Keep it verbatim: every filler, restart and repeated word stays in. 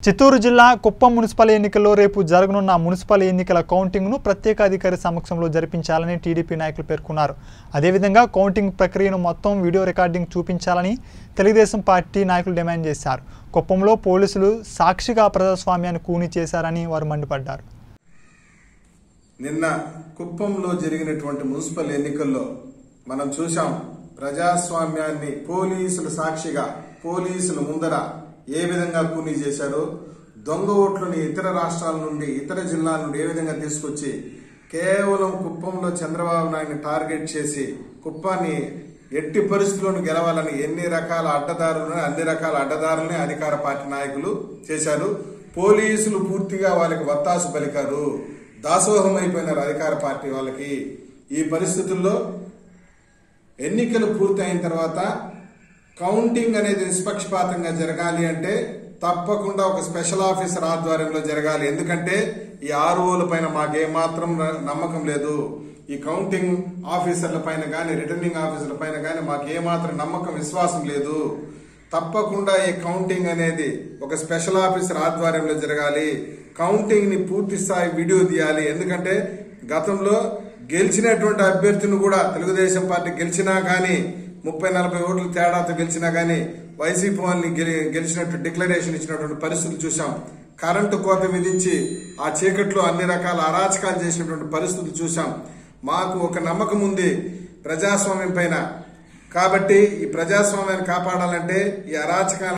చిత్తూరు జిల్లా కుప్పం మున్సిపల్ ఎన్నికల్లో రేపు జరగనున్న మున్సిపల్ ఎన్నికల కౌంటింగ్ను ప్రత్యేక అధికారి సమక్షంలో జరిపించాలని టీడీపీ నాయకులు పేర్కొన్నారు. అదేవిధంగా కౌంటింగ్ ప్రక్రియను మొత్తం వీడియో రికార్డింగ్ చూపించాలని తెలుగుదేశం పార్టీ నాయకులు డిమాండ్ చేశారు. కుప్పంలో పోలీసులు సాక్షిగా ప్రజాస్వామ్యాన్ని కూని చేశారని వారు మండిపడ్డారు. నిన్న కుప్పంలో జరిగినటువంటి మున్సిపల్ ఎన్నికల్లో మనం చూశాం, ప్రజాస్వామ్యాన్ని పోలీసుల సాక్షిగా పోలీసుల ముందర ఏ విధంగా కూనీ చేశారో, దొంగ ఓట్లని ఇతర రాష్ట్రాల నుండి ఇతర జిల్లాల నుండి ఏ విధంగా తీసుకొచ్చి కేవలం కుప్పంలో చంద్రబాబు నాయుడిని టార్గెట్ చేసి కుప్పాన్ని ఎట్టి పరిస్థితుల్లోనూ గెలవాలని ఎన్ని రకాల అడ్డదారులను అన్ని రకాల అడ్డదారులని అధికార పార్టీ నాయకులు చేశారు. పోలీసులు పూర్తిగా వాళ్ళకి వత్తాసు పలికారు, దాసోహం అయిపోయినారు అధికార పార్టీ వాళ్ళకి. ఈ పరిస్థితుల్లో ఎన్నికలు పూర్తి అయిన తర్వాత కౌంటింగ్ అనేది నిష్పక్షపాతంగా జరగాలి అంటే తప్పకుండా ఒక స్పెషల్ ఆఫీసర్ ఆధ్వర్యంలో జరగాలి. ఎందుకంటే ఈ ఆర్ఓల పైన మాకేమాత్రం నమ్మకం లేదు. ఈ కౌంటింగ్ ఆఫీసర్ల పైన గానీ రిటర్నింగ్ ఆఫీసర్ల పైన గానీ మాకేమాత్రం నమ్మకం విశ్వాసం లేదు. తప్పకుండా ఈ కౌంటింగ్ అనేది ఒక స్పెషల్ ఆఫీసర్ ఆధ్వర్యంలో జరగాలి. కౌంటింగ్ ని పూర్తి స్థాయి వీడియో తీయాలి. ఎందుకంటే గతంలో గెలిచినటువంటి అభ్యర్థిని కూడా తెలుగుదేశం పార్టీ గెలిచినా గానీ ముప్పై నలభై ఓట్ల తేడాతో గెలిచినా గానీ వైసీపీ వాళ్ళని గెలిచినట్టు డిక్లరేషన్ ఇచ్చినటువంటి పరిస్థితులు చూసాం. కరెంటు కోత విధించి ఆ చీకట్లో అన్ని రకాల అరాచకాలు చేసినటువంటి పరిస్థితులు చూసాం. మాకు ఒక నమ్మకం ఉంది ప్రజాస్వామ్యం పైన. కాబట్టి ఈ ప్రజాస్వామ్యాన్ని కాపాడాలంటే ఈ అరాచకాలు